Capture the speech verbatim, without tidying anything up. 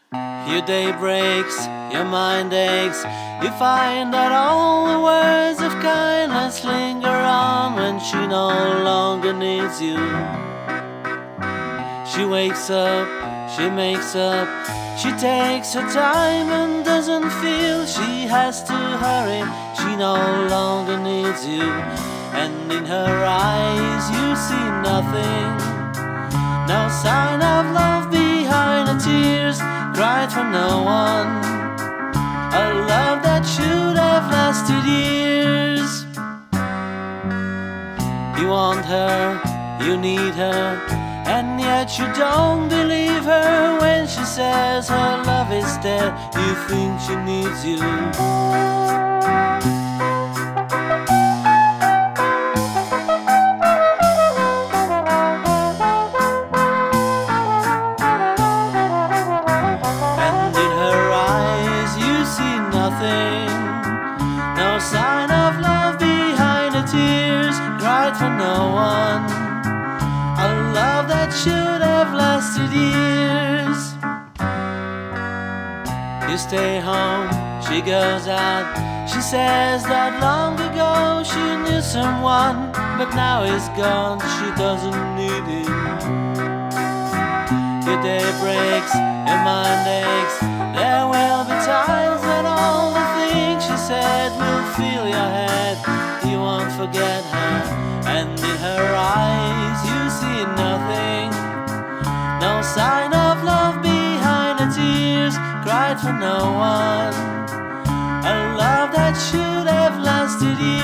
Your day breaks, your mind aches. You find that all the words of kindness linger on when she no longer needs you. She wakes up, she makes up, she takes her time and doesn't feel she has to hurry. She no longer needs you, and in her eyes you see nothing. No sign of love behind her tears, cried for no one. A love that should have lasted years. You want her, you need her, and yet you don't believe her when she says her love is dead. You think she needs you. And in her eyes you see nothing. No sign of love behind her tears, cried for no one. A love that should have lasted years. You stay home, she goes out. She says that long ago she knew someone, but now he's gone, she doesn't need him. Your day breaks, your mind aches. There will be times when all the things she said will fill your head. You won't forget her, and in her eyes you see nothing. No sign of love behind her tears, cried for no one. A love that should have lasted years.